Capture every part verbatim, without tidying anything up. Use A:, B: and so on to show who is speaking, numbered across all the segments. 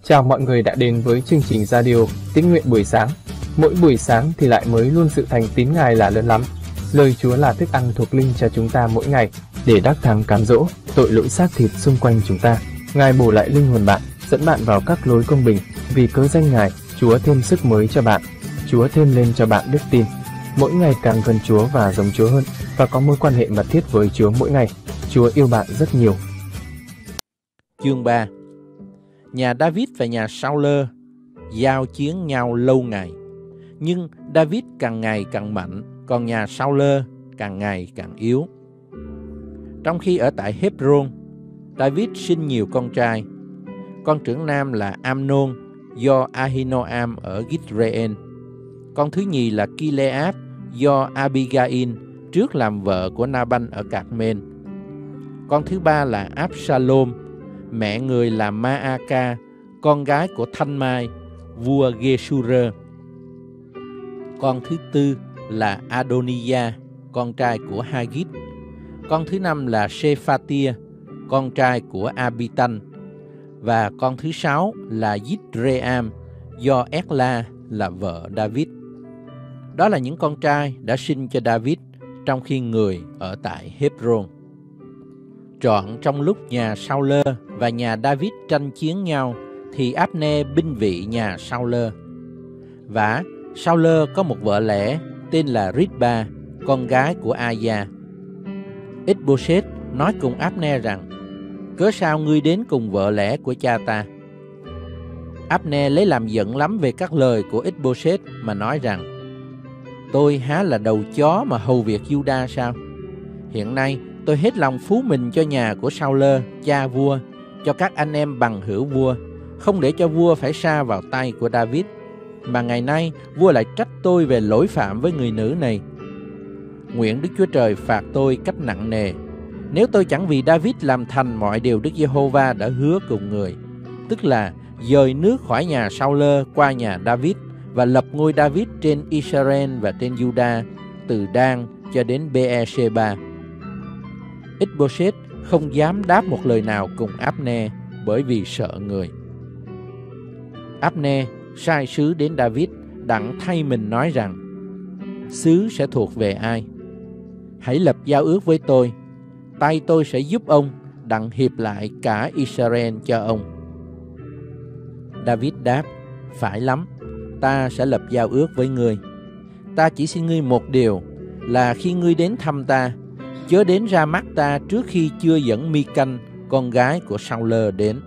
A: Chào mọi người đã đến với chương trình radio Tín nguyện buổi sáng. Mỗi buổi sáng thì lại mới luôn sự thành tín Ngài là lớn lắm. Lời Chúa là thức ăn thuộc linh cho chúng ta mỗi ngày để đắc thắng cám dỗ tội lỗi xác thịt xung quanh chúng ta. Ngài bổ lại linh hồn bạn, dẫn bạn vào các lối công bình. Vì cớ danh Ngài, Chúa thêm sức mới cho bạn. Chúa thêm lên cho bạn đức tin. Mỗi ngày càng gần Chúa và giống Chúa hơn, và có mối quan hệ mật thiết với Chúa mỗi ngày. Chúa yêu bạn rất nhiều.
B: Chương ba. Nhà David và nhà Saul giao chiến nhau lâu ngày, nhưng David càng ngày càng mạnh, còn nhà Saul càng ngày càng yếu. Trong khi ở tại Hebron, David sinh nhiều con trai. Con trưởng nam là Amnon do Ahinoam ở Githreên. Con thứ nhì là Kilead do Abigail trước làm vợ của Naban ở Carmel. Con thứ ba là Absalom, mẹ người là Maaka, con gái của Thanh Mai, vua Geshur. Con thứ tư là Adoniah, con trai của Hagit. Con thứ năm là Sephatia, con trai của Abitan. Và con thứ sáu là Yitream, do Ekla là vợ David. Đó là những con trai đã sinh cho David trong khi người ở tại Hebron. Trọn trong lúc nhà Saul và nhà David tranh chiến nhau, thì Abner binh vị nhà Saul. Và Saul có một vợ lẽ tên là Rizba, con gái của Aya. Ích-bô-sét nói cùng Abner rằng: cớ sao ngươi đến cùng vợ lẽ của cha ta? Abner lấy làm giận lắm về các lời của Ích-bô-sét mà nói rằng: tôi há là đầu chó mà hầu việc Giu-đa sao? Hiện nay tôi hết lòng phú mình cho nhà của Saul, cha vua, cho các anh em bằng hữu vua, không để cho vua phải sa vào tay của David. Mà ngày nay vua lại trách tôi về lỗi phạm với người nữ này. Nguyện Đức Chúa Trời phạt tôi cách nặng nề, nếu tôi chẳng vì David làm thành mọi điều Đức Giê-hô-va đã hứa cùng người, tức là dời nước khỏi nhà Saul qua nhà David, và lập ngôi David trên Israel và trên Giu-đa, từ Dan cho đến Bê-e-sê-ba. Ích-bô-sét không dám đáp một lời nào cùng Abner, bởi vì sợ người. Abner sai sứ đến David, đặng thay mình nói rằng: sứ sẽ thuộc về ai? Hãy lập giao ước với tôi, tay tôi sẽ giúp ông, đặng hiệp lại cả Israel cho ông. David đáp: phải lắm, ta sẽ lập giao ước với ngươi. Ta chỉ xin ngươi một điều, là khi ngươi đến thăm ta, chớ đến ra mắt ta trước khi chưa dẫn Mi-canh, con gái của Saul đến.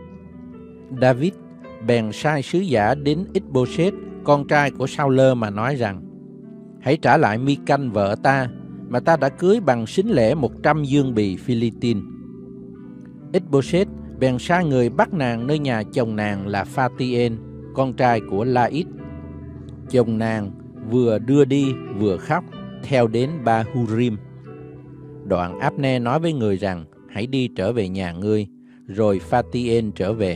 B: David bèn sai sứ giả đến Ích-bô-sét, con trai của Saul, mà nói rằng: hãy trả lại Mi-canh vợ ta, mà ta đã cưới bằng sính lễ một trăm dương bì Phi-li-tin. Ích-bô-sét bèn sai người bắt nàng nơi nhà chồng nàng là Pha-ti-ên, con trai của La-ít. Chồng nàng vừa đưa đi vừa khóc, theo đến Ba-hu-rim. Đoạn Abner nói với người rằng: hãy đi trở về nhà ngươi. Rồi Pha-ti-ên trở về.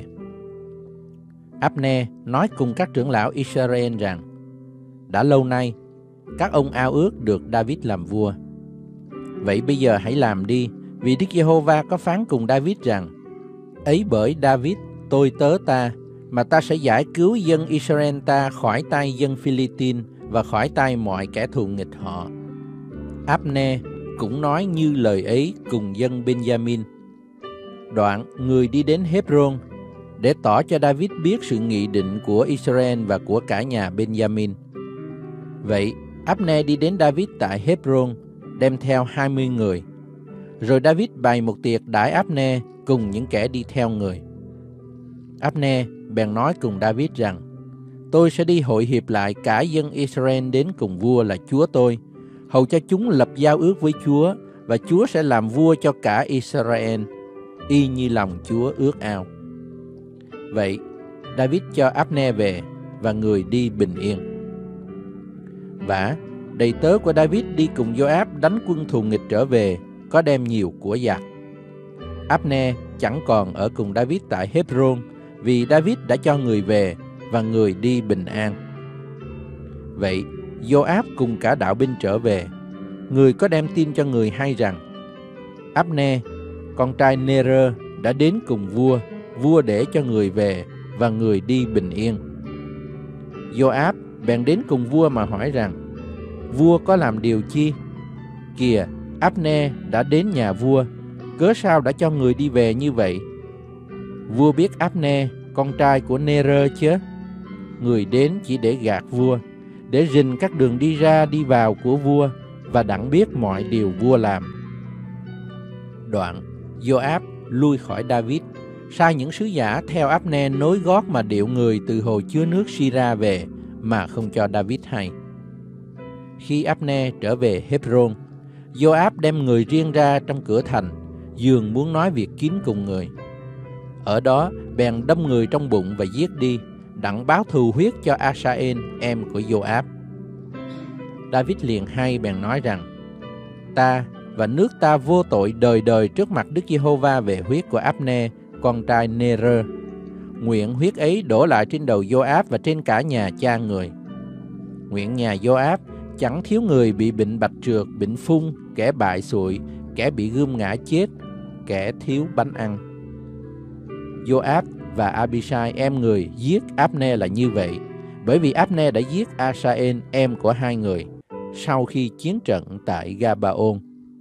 B: Abner nói cùng các trưởng lão Israel rằng: đã lâu nay các ông ao ước được David làm vua. Vậy bây giờ hãy làm đi, vì Đức Giê-hô-va có phán cùng David rằng: ấy bởi David tôi tớ ta, mà ta sẽ giải cứu dân Israel ta khỏi tay dân Phi-li-tin và khỏi tay mọi kẻ thù nghịch họ. Abner cũng nói như lời ấy cùng dân Benjamin. Đoạn người đi đến Hebron để tỏ cho David biết sự nghị định của Israel và của cả nhà Benjamin. Vậy Abner đi đến David tại Hebron, đem theo hai mươi người. Rồi David bày một tiệc đãi Abner cùng những kẻ đi theo người. Abner bèn nói cùng David rằng: tôi sẽ đi hội hiệp lại cả dân Israel đến cùng vua là chúa tôi, hầu cho chúng lập giao ước với Chúa, và Chúa sẽ làm vua cho cả Israel, y như lòng Chúa ước ao. Vậy David cho Abner về, và người đi bình yên. Vả, đầy tớ của David đi cùng Joab đánh quân thù nghịch trở về, có đem nhiều của giặc. Abner chẳng còn ở cùng David tại Hebron, vì David đã cho người về, và người đi bình an. Vậy Joab cùng cả đạo binh trở về. Người có đem tin cho người hay rằng Abner, con trai Ner, đã đến cùng vua, vua để cho người về, và người đi bình yên. Joab bèn đến cùng vua mà hỏi rằng: vua có làm điều chi? Kìa, Abner đã đến nhà vua, cớ sao đã cho người đi về như vậy? Vua biết Abner, con trai của Ner chớ? Người đến chỉ để gạt vua, để rình các đường đi ra đi vào của vua, và đặng biết mọi điều vua làm. Đoạn, Joab lui khỏi David, sai những sứ giả theo Abner nối gót mà điệu người từ hồ chứa nước Sira về, mà không cho David hay. Khi Abner trở về Hebron, Joab đem người riêng ra trong cửa thành, dường muốn nói việc kín cùng người. Ở đó bèn đâm người trong bụng và giết đi, đặng báo thù huyết cho Asael, em của Joab. David liền hay bèn nói rằng: ta và nước ta vô tội đời đời trước mặt Đức Giê-hô-va về huyết của Abner, con trai Ner. Nguyện huyết ấy đổ lại trên đầu Joab và trên cả nhà cha người. Nguyện nhà Joab chẳng thiếu người bị bệnh bạch trược, bệnh phung, kẻ bại sụi, kẻ bị gươm ngã chết, kẻ thiếu bánh ăn. Joab và Abishai em người giết Abner là như vậy, bởi vì Abner đã giết Asael, em của hai người, sau khi chiến trận tại Gabaon.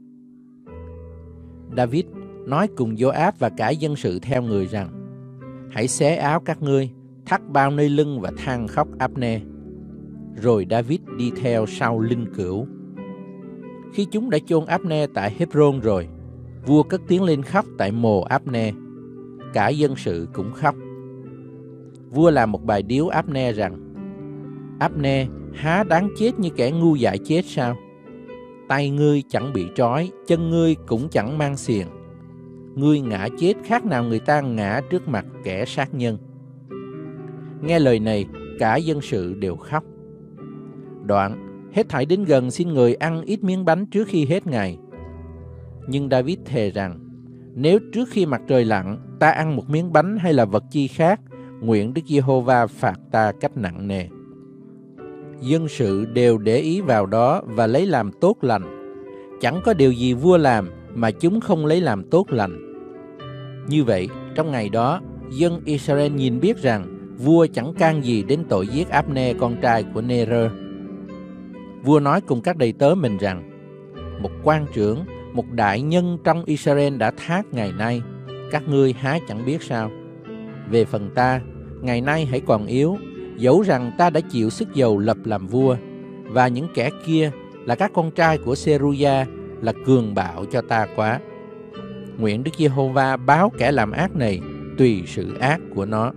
B: David nói cùng Joab và cả dân sự theo người rằng: hãy xé áo các ngươi, thắt bao nơi lưng và than khóc Abner. Rồi David đi theo sau linh cữu. Khi chúng đã chôn Abner tại Hebron rồi, vua cất tiếng lên khóc tại mồ Abner. Cả dân sự cũng khóc. Vua làm một bài điếu Abner rằng: Abner há đáng chết như kẻ ngu dại chết sao? Tay ngươi chẳng bị trói, chân ngươi cũng chẳng mang xiềng. Ngươi ngã chết khác nào người ta ngã trước mặt kẻ sát nhân. Nghe lời này, cả dân sự đều khóc. Đoạn, hết thảy đến gần xin người ăn ít miếng bánh trước khi hết ngày. Nhưng David thề rằng: nếu trước khi mặt trời lặn ta ăn một miếng bánh hay là vật chi khác, nguyện Đức Giê-hô-va phạt ta cách nặng nề. Dân sự đều để ý vào đó và lấy làm tốt lành. Chẳng có điều gì vua làm mà chúng không lấy làm tốt lành. Như vậy, trong ngày đó, dân Israel nhìn biết rằng vua chẳng can gì đến tội giết Abner, con trai của Ner. Vua nói cùng các đầy tớ mình rằng: một quan trưởng, một đại nhân trong Israel đã thác ngày nay, các ngươi há chẳng biết sao? Về phần ta, ngày nay hãy còn yếu, dẫu rằng ta đã chịu sức dầu lập làm vua, và những kẻ kia là các con trai của Seruya là cường bạo cho ta quá. Nguyện Đức Giê-hô-va báo kẻ làm ác này tùy sự ác của nó.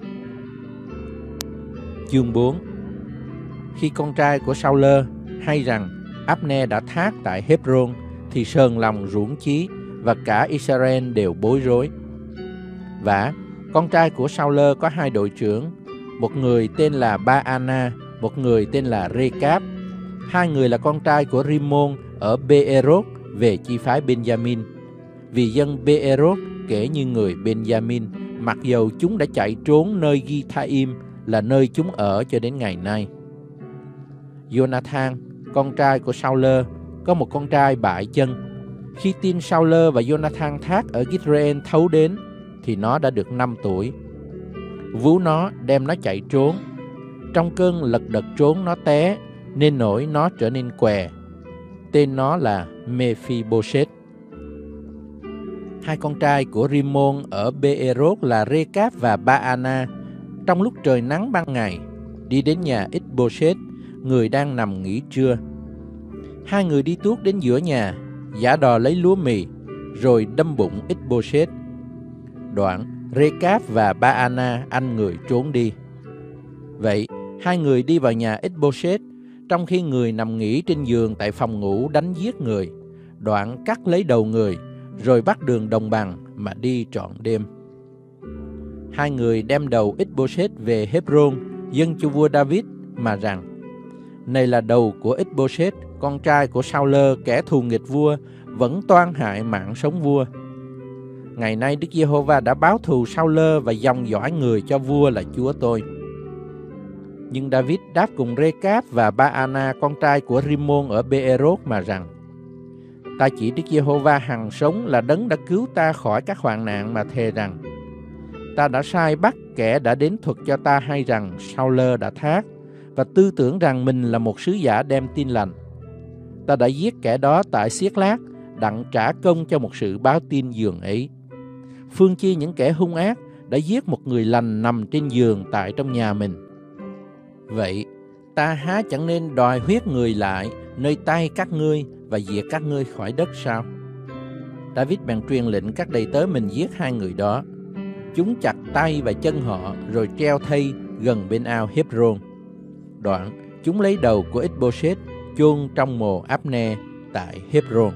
B: Chương bốn. Khi con trai của Sao-lơ hay rằng Abner đã thác tại Hebron, thì sờn lòng ruỗng chí, và cả Israel đều bối rối. Vả, con trai của Sao-lơ có hai đội trưởng, một người tên là Ba-ana, một người tên là Rê-cáp. Hai người là con trai của Rimôn ở Bê-ê-rốt về chi phái Benjamin. Vì dân Bê-ê-rốt kể như người Benjamin, mặc dầu chúng đã chạy trốn nơi Githaim, là nơi chúng ở cho đến ngày nay. Jonathan, con trai của Sao-lơ, có một con trai bại chân. Khi tin Sao-lơ và Jonathan thác ở Gitreên thấu đến, thì nó đã được năm tuổi. Vú nó đem nó chạy trốn. Trong cơn lật đật trốn nó té, nên nỗi nó trở nên què. Tên nó là Mephi-bô-sét. Hai con trai của Rimôn ở Bê-ê-rốt là Rê-cáp và Ba-ana, trong lúc trời nắng ban ngày, đi đến nhà Ích-bô-sét, người đang nằm nghỉ trưa. Hai người đi tuốt đến giữa nhà, giả đò lấy lúa mì, rồi đâm bụng Ích-bô-sét. Đoạn, Rê-cáp và Ba-ana anh người trốn đi. Vậy, hai người đi vào nhà Ích-bô-sét, trong khi người nằm nghỉ trên giường tại phòng ngủ đánh giết người. Đoạn cắt lấy đầu người, rồi bắt đường đồng bằng mà đi trọn đêm. Hai người đem đầu Ích-bô-sét về Hebron, dâng cho vua David mà rằng: này là đầu của Ích-bô-sét, con trai của Sao-lơ, kẻ thù nghịch vua, vẫn toan hại mạng sống vua. Ngày nay Đức Giê-hô-va đã báo thù Sao-lơ và dòng dõi người cho vua là chúa tôi. Nhưng David đáp cùng Rê-cáp và Ba-ana, con trai của Rimôn ở Bê-ê-rốt mà rằng: ta chỉ Đức Giê-hô-va hằng sống là đấng đã cứu ta khỏi các hoạn nạn mà thề rằng: ta đã sai bắt kẻ đã đến thuật cho ta hay rằng Sao-lơ đã thác, và tư tưởng rằng mình là một sứ giả đem tin lành. Ta đã giết kẻ đó tại Xiếc-lát, đặng trả công cho một sự báo tin giường ấy. Phương chi những kẻ hung ác đã giết một người lành nằm trên giường tại trong nhà mình. Vậy, ta há chẳng nên đòi huyết người lại nơi tay các ngươi và diệt các ngươi khỏi đất sao? David bèn truyền lệnh các đầy tớ mình giết hai người đó. Chúng chặt tay và chân họ rồi treo thây gần bên ao Hebron. Đoạn, chúng lấy đầu của Ích-bô-sét chôn trong mồ Áp-nê tại Hebron.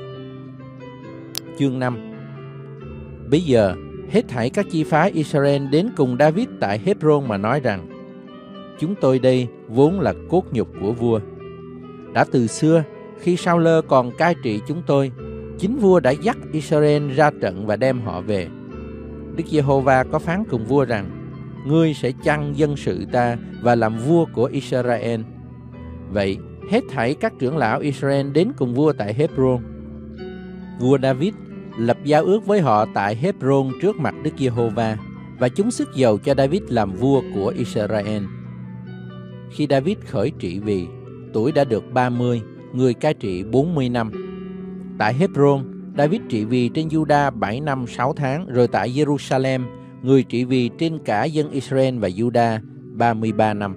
B: Chương năm. Bây giờ, hết thảy các chi phái Israel đến cùng David tại Hebron mà nói rằng: chúng tôi đây vốn là cốt nhục của vua. Đã từ xưa, khi Sao-lơ còn cai trị chúng tôi, chính vua đã dắt Israel ra trận và đem họ về. Đức Giê-hô-va có phán cùng vua rằng: ngươi sẽ chăn dân sự ta và làm vua của Israel. Vậy, hết thảy các trưởng lão Israel đến cùng vua tại Hebron. Vua David lập giao ước với họ tại Hebron trước mặt Đức Giê-hô-va, và chúng sức dầu cho David làm vua của Israel. Khi David khởi trị vì, tuổi đã được ba mươi, người cai trị bốn mươi năm. Tại Hebron, David trị vì trên Juda bảy năm sáu tháng, rồi tại Jerusalem, người trị vì trên cả dân Israel và Juda ba mươi ba năm.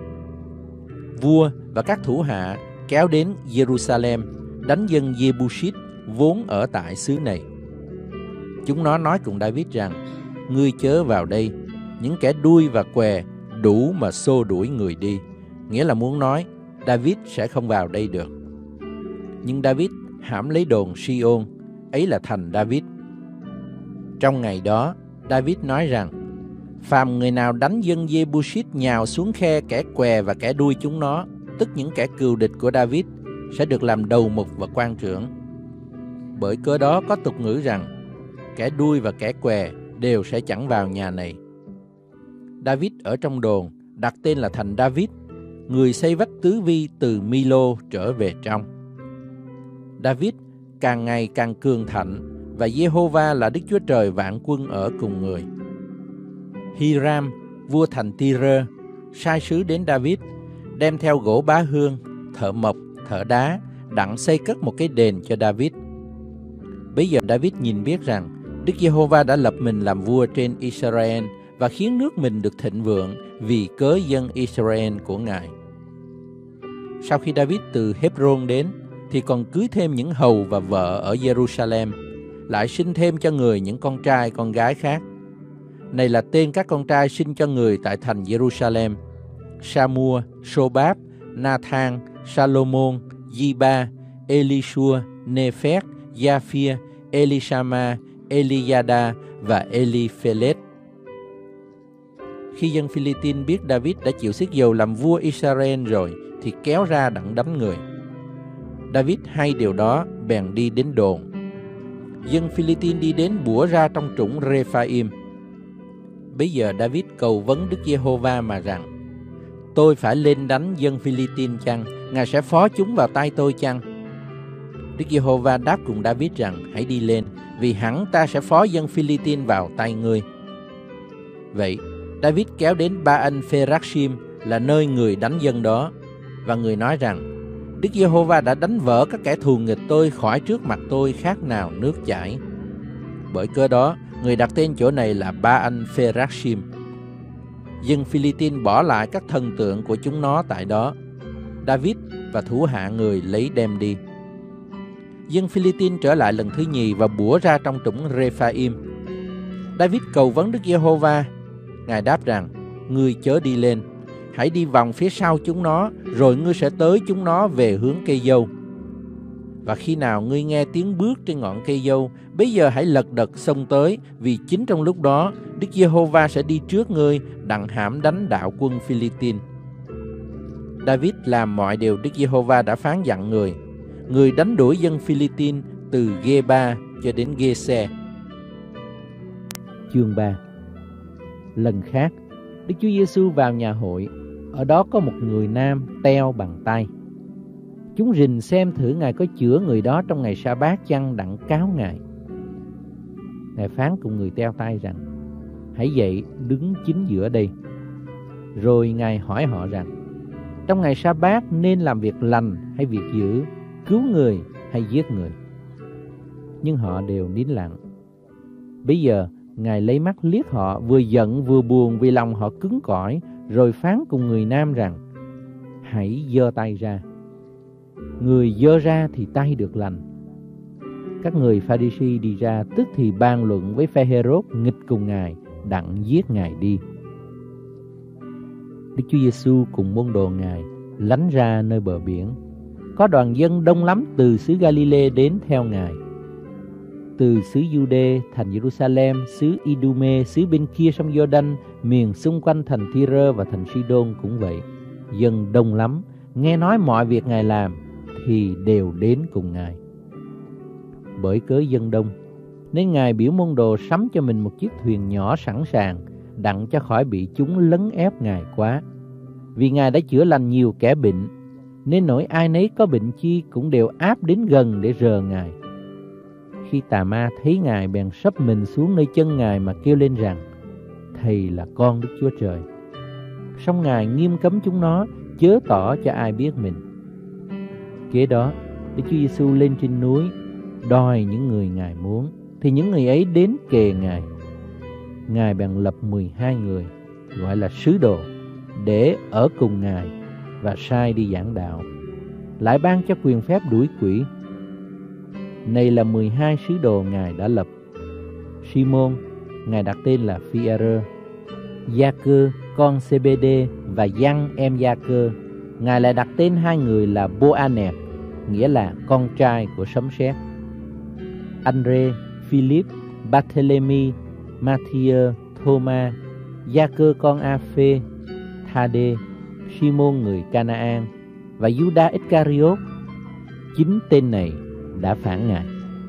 B: Vua và các thủ hạ kéo đến Jerusalem, đánh dân Giê-bu-sít vốn ở tại xứ này. Chúng nó nói cùng David rằng: ngươi chớ vào đây, những kẻ đuôi và què đủ mà xô đuổi người đi. Nghĩa là muốn nói David sẽ không vào đây được. Nhưng David hãm lấy đồn Si-ôn, ấy là thành David. Trong ngày đó, David nói rằng: phàm người nào đánh dân Giê-bu-sít nhào xuống khe kẻ què và kẻ đuôi chúng nó, tức những kẻ cừu địch của David, sẽ được làm đầu mục và quan trưởng. Bởi cớ đó có tục ngữ rằng: kẻ đuôi và kẻ què đều sẽ chẳng vào nhà này. David ở trong đồn đặt tên là thành David, người xây vách tứ vi từ Mi-lô trở về trong. David càng ngày càng cường thạnh, và Giê-hô-va là Đức Chúa Trời vạn quân ở cùng người. Hiram, vua thành Ty-rơ, sai sứ đến David, đem theo gỗ bá hương, thợ mộc, thợ đá, đặng xây cất một cái đền cho David. Bây giờ David nhìn biết rằng Đức Giê-hô-va đã lập mình làm vua trên Israel và khiến nước mình được thịnh vượng vì cớ dân Israel của Ngài. Sau khi David từ Hebron đến, thì còn cưới thêm những hầu và vợ ở Jerusalem, lại sinh thêm cho người những con trai con gái khác. Này là tên các con trai sinh cho người tại thành Jerusalem: Sa-mua, Sô-báp, Na-than, Sa-lô-môn, Di-ba, Eli-shua, Nê-phét, Gia-phia, Eli-sa-ma, Eli-da-đa và Eli-phê-lết. Khi dân Phi-li-tin biết David đã chịu sức dầu làm vua Israel rồi, thì kéo ra đặng đánh người. David hay điều đó, bèn đi đến đồn. Dân Phi-li-tin đi đến bủa ra trong trũng Rê-pha-im. Bây giờ David cầu vấn Đức Giê-hô-va mà rằng: tôi phải lên đánh dân Phi-li-tin chăng? Ngài sẽ phó chúng vào tay tôi chăng? Đức Giê-hô-va đáp cùng David rằng: hãy đi lên, vì hẳn ta sẽ phó dân Phi-li-tin vào tay ngươi. Vậy, David kéo đến Ba-ân-phê-rác-sim là nơi người đánh dân đó, và người nói rằng: Đức Giê-hô-va đã đánh vỡ các kẻ thù nghịch tôi khỏi trước mặt tôi khác nào nước chảy. Bởi cớ đó, người đặt tên chỗ này là Ba-ân-phê-rác-sim. Dân Phi-li-tin bỏ lại các thần tượng của chúng nó tại đó. David và thủ hạ người lấy đem đi. Dân Phi-li-tin trở lại lần thứ nhì và bủa ra trong trũng Rê-pha-im. David cầu vấn Đức Giê-hô-va. Ngài đáp rằng: ngươi chớ đi lên, hãy đi vòng phía sau chúng nó, rồi ngươi sẽ tới chúng nó về hướng cây dâu. Và khi nào ngươi nghe tiếng bước trên ngọn cây dâu, bây giờ hãy lật đật xông tới, vì chính trong lúc đó Đức Giê-hô-va sẽ đi trước ngươi đặng hãm đánh đạo quân Phi-li-tin. David làm mọi điều Đức Giê-hô-va đã phán dặn người. Người đánh đuổi dân Phi-li-tin từ Gê-ba cho đến Gê-se. Chương ba. Lần khác, Đức Chúa Giê-xu vào nhà hội. Ở đó có một người nam teo bằng tay. Chúng rình xem thử Ngài có chữa người đó trong ngày sa bát chăng đặng cáo Ngài. Ngài phán cùng người teo tay rằng: hãy dậy đứng chính giữa đây. Rồi Ngài hỏi họ rằng, trong ngày Sa-bát nên làm việc lành hay việc dữ, cứu người hay giết người? Nhưng họ đều nín lặng. Bây giờ Ngài lấy mắt liếc họ, vừa giận vừa buồn vì lòng họ cứng cỏi, rồi phán cùng người nam rằng, hãy giơ tay ra. Người giơ ra thì tay được lành. Các người Pha-ri-si đi ra, tức thì bàn luận với Phe-hê-rốt nghịch cùng Ngài, đặng giết Ngài đi. Đức Chúa Giêsu cùng môn đồ Ngài lánh ra nơi bờ biển. Có đoàn dân đông lắm từ xứ Ga-li-lê đến theo Ngài. Từ xứ Giu-đê, thành Giê-ru-sa-lem, xứ I-đu-mê, xứ bên kia sông Giô-đanh, miền xung quanh thành Thi-rơ và thành Si-đôn cũng vậy. Dân đông lắm, nghe nói mọi việc Ngài làm thì đều đến cùng Ngài. Bởi cớ dân đông, nên Ngài biểu môn đồ sắm cho mình một chiếc thuyền nhỏ sẵn sàng, đặng cho khỏi bị chúng lấn ép Ngài quá. Vì Ngài đã chữa lành nhiều kẻ bệnh, nên nỗi ai nấy có bệnh chi cũng đều áp đến gần để rờ Ngài. Khi tà ma thấy Ngài bèn sấp mình xuống nơi chân Ngài mà kêu lên rằng, Thầy là con Đức Chúa Trời. Song Ngài nghiêm cấm chúng nó, chớ tỏ cho ai biết mình. Kế đó, Đức Chúa Giêsu lên trên núi, đòi những người Ngài muốn, thì những người ấy đến kề Ngài. Ngài bèn lập mười hai người, gọi là sứ đồ, để ở cùng Ngài và sai đi giảng đạo. Lại ban cho quyền phép đuổi quỷ. Này là mười hai sứ đồ Ngài đã lập. Simon, Ngài đặt tên là Phi-e-rơ, Gia-cơ, con Sê-bê-đê và Giăng em Gia-cơ, Ngài lại đặt tên hai người là Bô-a-nẹt, nghĩa là con trai của sấm sét. Anh-rê, Philip, Ba-thê-lê-mi, Ma-thi-ơ, Thô-ma, Gia-cơ con A-phê, Tha-đê, Simon người Ca-na-an và Giu-đa Ích-ca-ri-ốt. Chính tên này đã phản Ngài.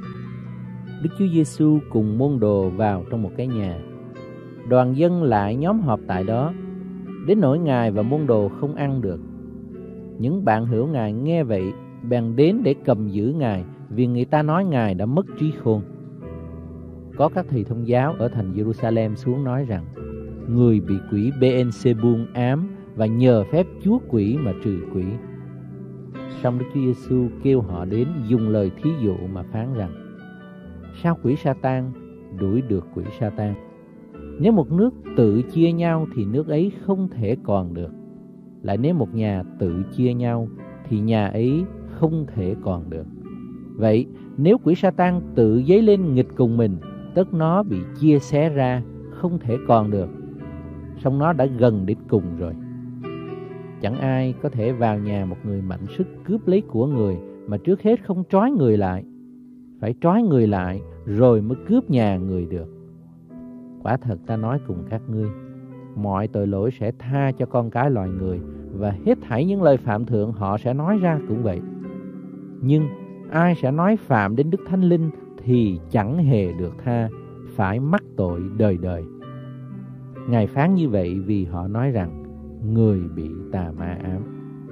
B: Đức Chúa Giêsu cùng môn đồ vào trong một cái nhà. Đoàn dân lại nhóm họp tại đó, đến nỗi Ngài và môn đồ không ăn được. Những bạn hữu Ngài nghe vậy bèn đến để cầm giữ Ngài, vì người ta nói Ngài đã mất trí khôn. Có các thầy thông giáo ở thành Giê-ru-sa-lem xuống nói rằng, người bị quỷ Bê-en-sê-bun ám và nhờ phép chúa quỷ mà trừ quỷ. Song Đức Chúa Giêsu kêu họ đến dùng lời thí dụ mà phán rằng, sao quỷ Sa-tan đuổi được quỷ Sa-tan? Nếu một nước tự chia nhau thì nước ấy không thể còn được. Lại nếu một nhà tự chia nhau thì nhà ấy không thể còn được. Vậy nếu quỷ Sa-tan tự dấy lên nghịch cùng mình, tất nó bị chia xé ra, không thể còn được. Song nó đã gần đến cùng rồi. Chẳng ai có thể vào nhà một người mạnh sức cướp lấy của người mà trước hết không trói người lại. Phải trói người lại rồi mới cướp nhà người được. Quả thật ta nói cùng các ngươi, mọi tội lỗi sẽ tha cho con cái loài người, và hết thảy những lời phạm thượng họ sẽ nói ra cũng vậy. Nhưng ai sẽ nói phạm đến Đức Thánh Linh thì chẳng hề được tha, phải mắc tội đời đời. Ngài phán như vậy vì họ nói rằng người bị tà ma ám.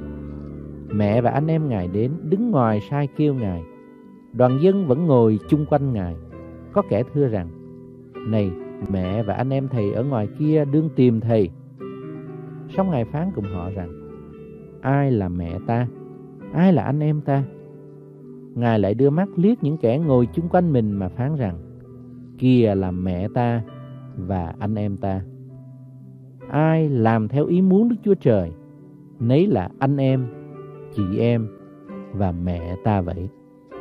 B: Mẹ và anh em Ngài đến, đứng ngoài sai kêu Ngài. Đoàn dân vẫn ngồi chung quanh Ngài. Có kẻ thưa rằng, này, mẹ và anh em Thầy ở ngoài kia đương tìm Thầy. Song Ngài phán cùng họ rằng, ai là mẹ ta? Ai là anh em ta? Ngài lại đưa mắt liếc những kẻ ngồi chung quanh mình mà phán rằng, kia là mẹ ta và anh em ta. Ai làm theo ý muốn Đức Chúa Trời, nấy là anh em, chị em và mẹ ta vậy.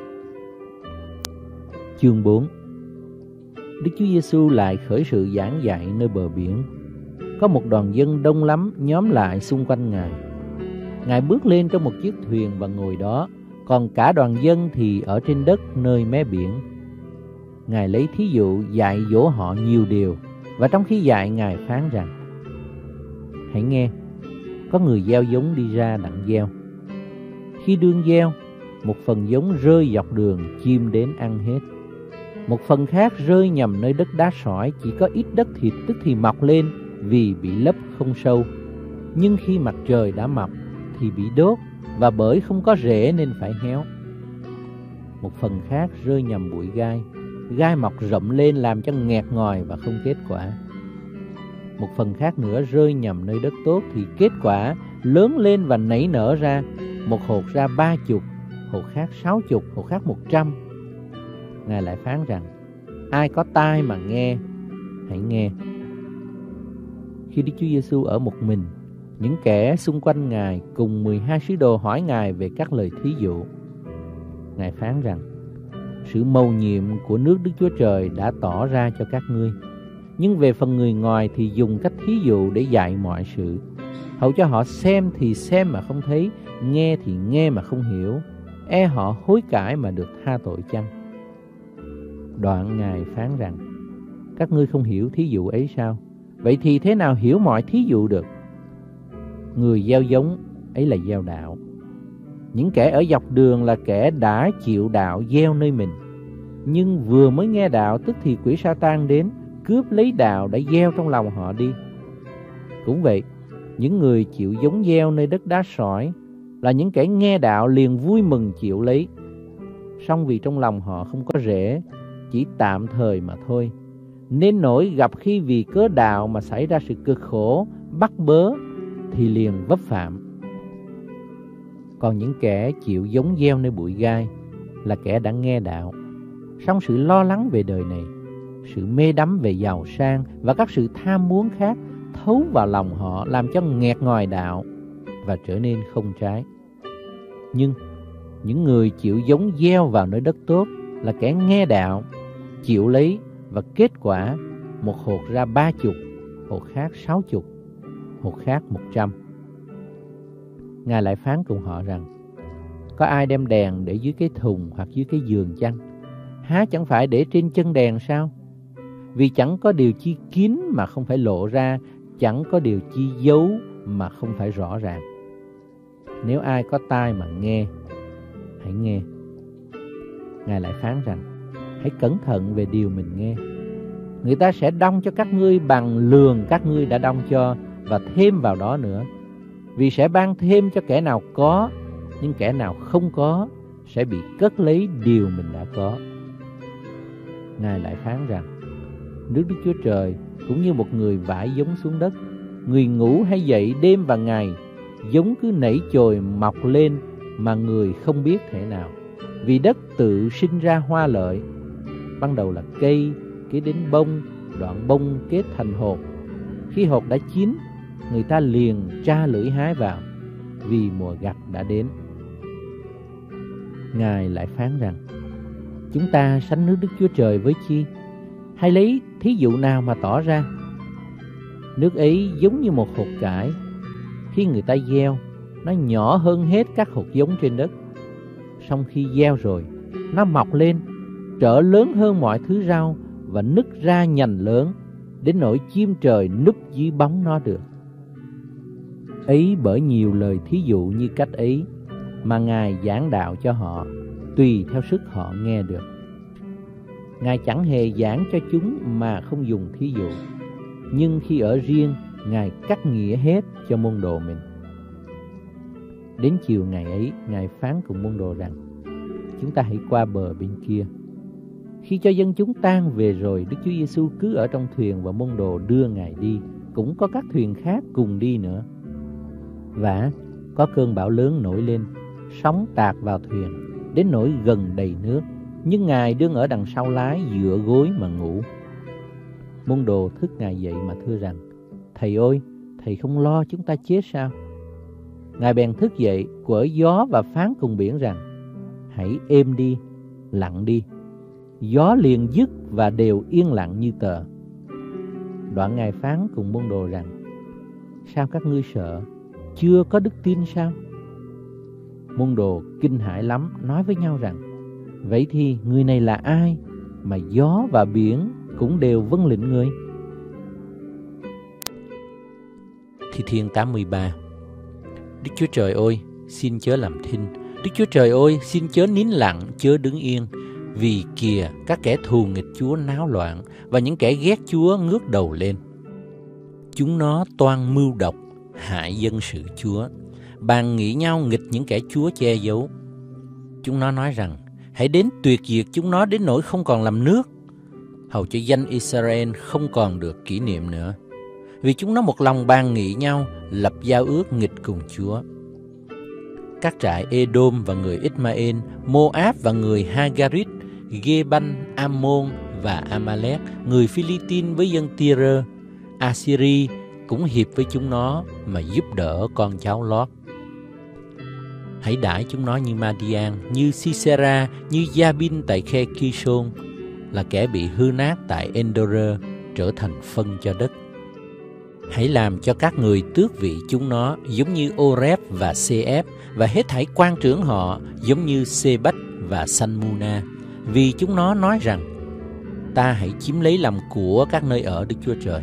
B: Chương bốn. Đức Chúa Giêsu lại khởi sự giảng dạy nơi bờ biển. Có một đoàn dân đông lắm nhóm lại xung quanh Ngài. Ngài bước lên trong một chiếc thuyền và ngồi đó, còn cả đoàn dân thì ở trên đất nơi mé biển. Ngài lấy thí dụ dạy dỗ họ nhiều điều, và trong khi dạy Ngài phán rằng, hãy nghe, có người gieo giống đi ra đặng gieo. Khi đương gieo, một phần giống rơi dọc đường, chim đến ăn hết. Một phần khác rơi nhầm nơi đất đá sỏi, chỉ có ít đất thịt tức thì mọc lên vì bị lấp không sâu. Nhưng khi mặt trời đã mọc thì bị đốt, và bởi không có rễ nên phải héo. Một phần khác rơi nhầm bụi gai, gai mọc rậm lên làm cho nghẹt ngòi và không kết quả. một phần khác nữa rơi nhầm nơi đất tốt, thì kết quả lớn lên và nảy nở ra. Một hột ra ba chục, hột khác sáu chục, hột khác một trăm. Ngài lại phán rằng, ai có tai mà nghe, hãy nghe. Khi Đức Chúa Giêsu ở một mình, những kẻ xung quanh Ngài cùng mười hai sứ đồ hỏi Ngài về các lời thí dụ. Ngài phán rằng, sự mầu nhiệm của nước Đức Chúa Trời đã tỏ ra cho các ngươi. Nhưng về phần người ngoài thì dùng cách thí dụ để dạy mọi sự, hầu cho họ xem thì xem mà không thấy, nghe thì nghe mà không hiểu, e họ hối cải mà được tha tội chăng? Đoạn Ngài phán rằng, các ngươi không hiểu thí dụ ấy sao? Vậy thì thế nào hiểu mọi thí dụ được? Người gieo giống ấy là gieo đạo. Những kẻ ở dọc đường là kẻ đã chịu đạo gieo nơi mình. Nhưng vừa mới nghe đạo, tức thì quỷ Sa-tan đến cướp lấy đạo đã gieo trong lòng họ đi. Cũng vậy, những người chịu giống gieo nơi đất đá sỏi là những kẻ nghe đạo liền vui mừng chịu lấy. Song vì trong lòng họ không có rễ, chỉ tạm thời mà thôi, nên nỗi gặp khi vì cớ đạo mà xảy ra sự cực khổ, bắt bớ, thì liền vấp phạm. Còn những kẻ chịu giống gieo nơi bụi gai là kẻ đã nghe đạo, song sự lo lắng về đời này, sự mê đắm về giàu sang và các sự tham muốn khác thấu vào lòng họ, làm cho nghẹt ngòi đạo và trở nên không trái. Nhưng những người chịu giống gieo vào nơi đất tốt là kẻ nghe đạo, chịu lấy, và kết quả một hột ra ba chục, hột khác sáu chục, hột khác một trăm. Ngài lại phán cùng họ rằng, có ai đem đèn để dưới cái thùng hoặc dưới cái giường chăng? Há chẳng phải để trên chân đèn sao? Vì chẳng có điều chi kín mà không phải lộ ra, chẳng có điều chi giấu mà không phải rõ ràng. Nếu ai có tai mà nghe, hãy nghe. Ngài lại phán rằng, hãy cẩn thận về điều mình nghe. Người ta sẽ đong cho các ngươi bằng lường các ngươi đã đong cho, và thêm vào đó nữa. Vì sẽ ban thêm cho kẻ nào có, nhưng kẻ nào không có sẽ bị cất lấy điều mình đã có. Ngài lại phán rằng, nước Đức Chúa Trời cũng như một người vãi giống xuống đất. Người ngủ hay dậy đêm và ngày, giống cứ nảy chồi mọc lên mà người không biết thể nào. Vì đất tự sinh ra hoa lợi, ban đầu là cây, kế đến bông, đoạn bông kết thành hột. Khi hột đã chín, người ta liền tra lưỡi hái vào, vì mùa gặt đã đến. Ngài lại phán rằng, chúng ta sánh nước Đức Chúa Trời với chi? Hay lấy thí dụ nào mà tỏ ra? Nước ấy giống như một hột cải. Khi người ta gieo, nó nhỏ hơn hết các hột giống trên đất. Song khi gieo rồi, nó mọc lên, trở lớn hơn mọi thứ rau và nứt ra nhành lớn, đến nỗi chim trời núp dưới bóng nó được. Ấy bởi nhiều lời thí dụ như cách ấy mà Ngài giảng đạo cho họ, tùy theo sức họ nghe được. Ngài chẳng hề giảng cho chúng mà không dùng thí dụ, nhưng khi ở riêng, Ngài cắt nghĩa hết cho môn đồ mình. Đến chiều ngày ấy, Ngài phán cùng môn đồ rằng, chúng ta hãy qua bờ bên kia. Khi cho dân chúng tan về rồi, Đức Chúa Giêsu cứ ở trong thuyền và môn đồ đưa Ngài đi, cũng có các thuyền khác cùng đi nữa. Vả, có cơn bão lớn nổi lên, sóng tạt vào thuyền, đến nỗi gần đầy nước, nhưng Ngài đương ở đằng sau lái dựa gối mà ngủ. Môn đồ thức Ngài dậy mà thưa rằng, Thầy ơi, Thầy không lo chúng ta chết sao? Ngài bèn thức dậy, quở gió và phán cùng biển rằng, hãy êm đi, lặng đi. Gió liền dứt và đều yên lặng như tờ. Đoạn Ngài phán cùng môn đồ rằng, sao các ngươi sợ, chưa có đức tin sao? Môn đồ kinh hãi lắm, nói với nhau rằng, vậy thì người này là ai mà gió và biển cũng đều vâng lệnh người?
C: Thi Thiên tám mươi ba. Đức Chúa Trời ơi, xin chớ làm thinh. Đức Chúa Trời ơi, xin chớ nín lặng, chớ đứng yên. Vì kìa, các kẻ thù nghịch Chúa náo loạn, và những kẻ ghét Chúa ngước đầu lên. Chúng nó toan mưu độc, hại dân sự Chúa, bàn nghĩ nhau nghịch những kẻ Chúa che giấu. Chúng nó nói rằng, hãy đến tuyệt diệt chúng nó đến nỗi không còn làm nước, hầu cho danh Israel không còn được kỷ niệm nữa. vì chúng nó một lòng bàn nghị nhau, lập giao ước nghịch cùng Chúa. Các trại Edom và người Ismael, Moab và người Hagarit, Geban, Ammon và Amalek, người Philippines với dân Tyre, Assyri cũng hiệp với chúng nó mà giúp đỡ con cháu Lót. Hãy đãi chúng nó như Madian, như Sisera, như Jabin tại khe Kishon, là kẻ bị hư nát tại Endor, trở thành phân cho đất. Hãy làm cho các người tước vị chúng nó giống như Oreb và Sef, và hết thảy quan trưởng họ giống như Sebach và Salmuna, vì chúng nó nói rằng: ta hãy chiếm lấy làm của các nơi ở Đức Chúa Trời.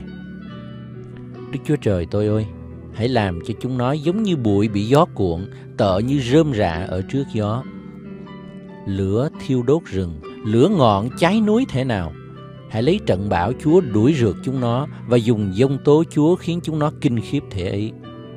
C: Đức Chúa Trời tôi ơi, hãy làm cho chúng nó giống như bụi bị gió cuộn, tợ như rơm rạ ở trước gió. Lửa thiêu đốt rừng, lửa ngọn cháy núi thế nào. Hãy lấy trận bão Chúa đuổi rượt chúng nó, và dùng giông tố Chúa khiến chúng nó kinh khiếp thể ấy.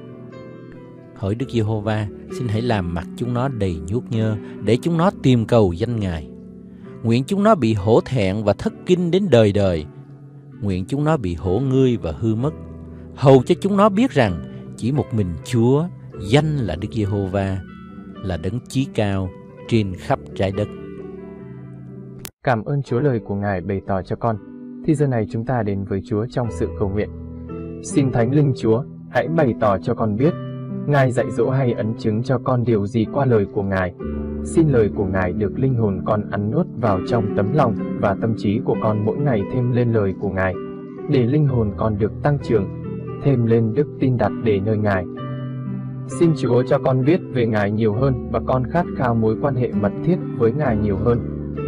C: Hỡi Đức Giê-hô-va, xin hãy làm mặt chúng nó đầy nhuốc nhơ, để chúng nó tìm cầu danh Ngài. Nguyện chúng nó bị hổ thẹn và thất kinh đến đời đời. Nguyện chúng nó bị hổ ngươi và hư mất. Hầu cho chúng nó biết rằng chỉ một mình Chúa, danh là Đức Giê-hô-va, là đấng chí cao trên khắp trái đất.
A: Cảm ơn Chúa lời của Ngài bày tỏ cho con. Thì giờ này chúng ta đến với Chúa trong sự cầu nguyện. Xin Thánh Linh Chúa, hãy bày tỏ cho con biết, Ngài dạy dỗ hay ấn chứng cho con điều gì qua lời của Ngài. Xin lời của Ngài được linh hồn con ăn nuốt vào trong tấm lòng và tâm trí của con mỗi ngày thêm lên lời của Ngài, để linh hồn con được tăng trưởng, thêm lên đức tin đặt để nơi Ngài. Xin Chúa cho con biết về Ngài nhiều hơn và con khát khao mối quan hệ mật thiết với Ngài nhiều hơn.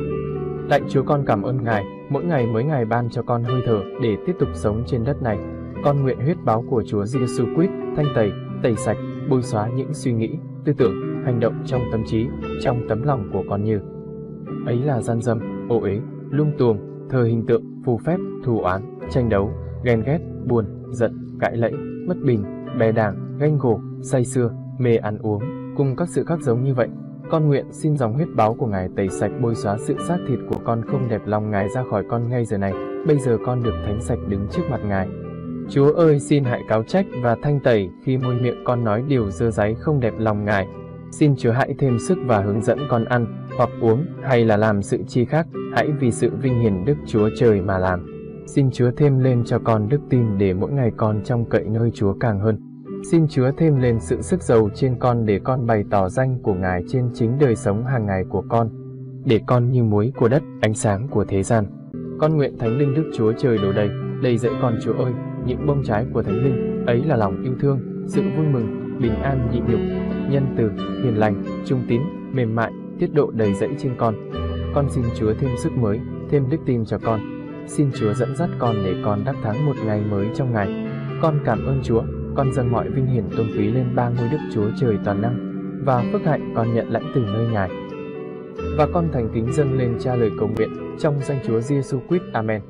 A: Lạy Chúa, con cảm ơn Ngài, mỗi ngày mỗi ngày ban cho con hơi thở để tiếp tục sống trên đất này. Con nguyện huyết báo của Chúa Giêsu Christ thanh tẩy, tẩy sạch, bôi xóa những suy nghĩ, tư tưởng, hành động trong tâm trí, trong tấm lòng của con như ấy là gian dâm, ô uế, lung tuồng, thờ hình tượng, phù phép, thù oán, tranh đấu, ghen ghét, buồn, giận, cãi lẫy, bất bình, bè đảng, ganh gổ, say sưa, mê ăn uống, cùng các sự khác giống như vậy. Con nguyện xin dòng huyết báo của Ngài tẩy sạch, bôi xóa sự xác thịt của con không đẹp lòng Ngài ra khỏi con ngay giờ này. Bây giờ con được thánh sạch đứng trước mặt Ngài. Chúa ơi, xin hãy cáo trách và thanh tẩy khi môi miệng con nói điều dơ dáy không đẹp lòng Ngài. Xin Chúa hãy thêm sức và hướng dẫn con ăn, hoặc uống, hay là làm sự chi khác, hãy vì sự vinh hiển Đức Chúa Trời mà làm. Xin Chúa thêm lên cho con đức tin để mỗi ngày con trông cậy nơi Chúa càng hơn. Xin Chúa thêm lên sự sức giàu trên con để con bày tỏ danh của Ngài trên chính đời sống hàng ngày của con, để con như muối của đất, ánh sáng của thế gian. Con nguyện Thánh Linh Đức Chúa Trời đổ đầy, đầy dẫy con Chúa ơi, những bông trái của Thánh Linh, ấy là lòng yêu thương, sự vui mừng, bình an nhịn nhục, nhân từ, hiền lành, trung tín, mềm mại, tiết độ đầy dẫy trên con. Con xin Chúa thêm sức mới, thêm đức tin cho con. Xin Chúa dẫn dắt con để con đắc thắng một ngày mới trong Ngài. Con cảm ơn Chúa, con dâng mọi vinh hiển tôn quý lên ba ngôi Đức Chúa Trời toàn năng, và phước hạnh con nhận lãnh từ nơi Ngài. Và con thành kính dâng lên Cha lời cầu nguyện trong danh Chúa Giêsu Christ. Amen.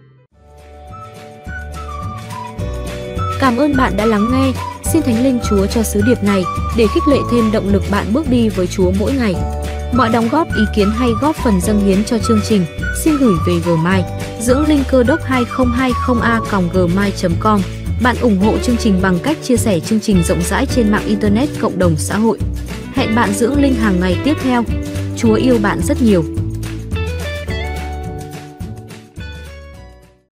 D: Cảm ơn bạn đã lắng nghe. Xin Thánh Linh Chúa cho sứ điệp này để khích lệ thêm động lực bạn bước đi với Chúa mỗi ngày. Mọi đóng góp, ý kiến hay góp phần dâng hiến cho chương trình xin gửi về Gmail dưỡng linh cơ đốc hai không hai không a còng gmail chấm com. Bạn ủng hộ chương trình bằng cách chia sẻ chương trình rộng rãi trên mạng Internet, cộng đồng xã hội. Hẹn bạn dưỡng linh hàng ngày tiếp theo. Chúa yêu bạn rất nhiều.